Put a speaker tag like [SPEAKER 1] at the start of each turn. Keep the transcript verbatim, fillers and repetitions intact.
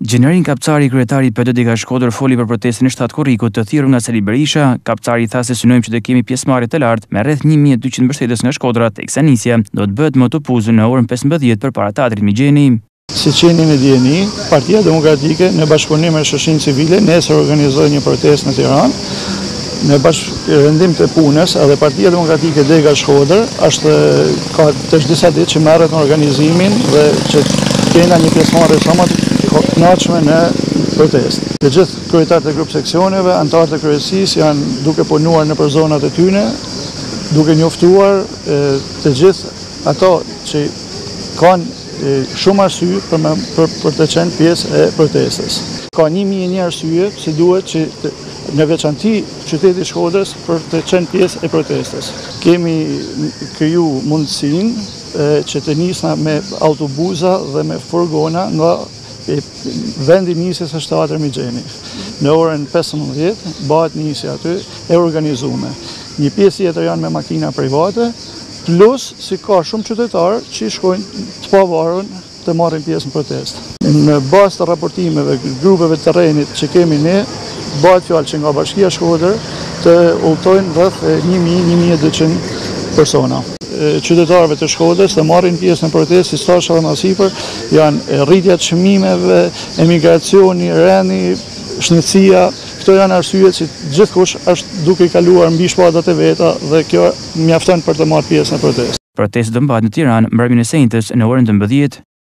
[SPEAKER 1] Gjenerin Kapçari, kryetari i P D D-ka Shkodër, foli për protestën e shtatë korrikut të thirrur nga Sali Berisha. Kapçari tha se synojmë që të kemi pjesëmarrje të lartë me rreth një mijë e dyqind mbështetës nga Shkodra, teksa nisja do të bëhet më të puzën në orën pesëmbëdhjetë përpara teatrit Migjeni.
[SPEAKER 2] Si qeni në djeni, Partia Demokratike në bashkëpunim me shoqërinë civile nesër organizoi një protestë në Tiranë. Në bashkërendim të punës, edhe Partia Demokratike Dega Shkodër është ka të disa ditë që merret në organizimin dhe që kena një pjesëmarrje sa më të kënaqshme në protestë. Të gjithë kryetarët e grup seksioneve, anëtarët e kryesisë janë duke punuar në për zonat e tyre, duke njoftuar e, të gjithë ato që kanë shumë arsye për, me, për, për të qenë pjesë e protestës. Ka një mijë e një arsye si duhet që të, në veçanti qyteti Shkodrës për të qenë pjesë e protestës. Kemi kriju mundësinë që të nisna me autobusa dhe me furgona nga e, vendi nisjes së shtatër Migjeni. Në orën pesëmbëdhjetë bëhet nisja aty e organizuar. Një pjesë tjetër janë me makina private, plus si ka shumë qytetarë që shkojnë të pavarur të marrin pjesë në protestë. Në bazë të raportimeve, grupeve të terrenit që kemi ne, bëhet fjalë që nga Bashkia Shkodër të udhtojnë rreth një mijë - një mijë e dyqind persona. Qytetarëve të Shkodrës të marrin pjesë në protestë, si thash edhe më sipër, janë rritja të çmimeve, emigracioni, rendi, shnetësia. Këto janë arsyet që gjithkush është duke i kaluar mbi shpatat e veta dhe kjo mjafton për të marrë pjesë në protestë.
[SPEAKER 1] Protesta do mbahet në Tiranë mbrëmjen e së njëjtës në orën dëmbëdhjetë.